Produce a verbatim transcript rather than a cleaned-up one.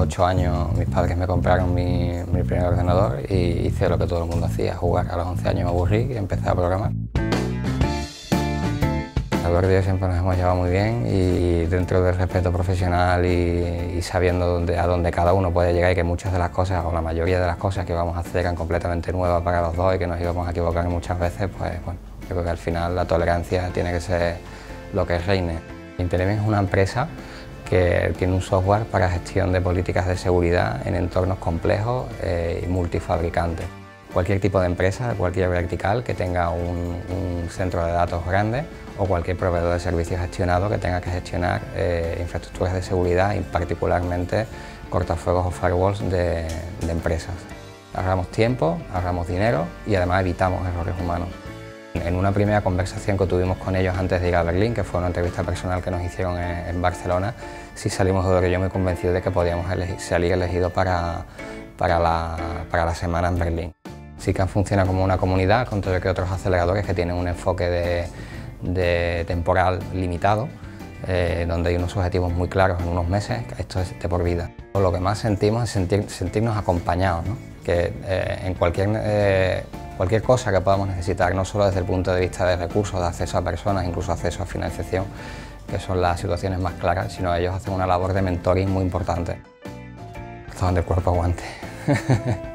ocho años mis padres me compraron mi, mi primer ordenador y hice lo que todo el mundo hacía, jugar. A los once años me aburrí y empecé a programar. Eduardo y yo siempre nos hemos llevado muy bien y dentro del respeto profesional y, y sabiendo dónde, a dónde cada uno puede llegar y que muchas de las cosas, o la mayoría de las cosas que vamos a hacer eran completamente nuevas para los dos y que nos íbamos a equivocar muchas veces, pues bueno, yo creo que al final la tolerancia tiene que ser lo que reine. Interemin es una empresa que tiene un software para gestión de políticas de seguridad en entornos complejos eh, y multifabricantes. Cualquier tipo de empresa, cualquier vertical que tenga un, un centro de datos grande o cualquier proveedor de servicios gestionado que tenga que gestionar eh, infraestructuras de seguridad y particularmente cortafuegos o firewalls de, de empresas. Ahorramos tiempo, ahorramos dinero y además evitamos errores humanos. En una primera conversación que tuvimos con ellos antes de ir a Berlín, que fue una entrevista personal que nos hicieron en, en Barcelona, sí salimos de yo muy convencidos de que podíamos elegir, salir elegidos para, para, la, para la semana en Berlín. SICAM funciona como una comunidad, con todo que otros aceleradores que tienen un enfoque de, de temporal limitado, eh, donde hay unos objetivos muy claros en unos meses, esto es de por vida. Lo que más sentimos es sentir, sentirnos acompañados, ¿no? Que eh, en cualquier, eh, cualquier cosa que podamos necesitar, no solo desde el punto de vista de recursos, de acceso a personas, incluso acceso a financiación, que son las situaciones más claras, sino ellos hacen una labor de mentoring muy importante. Hasta donde el cuerpo aguante.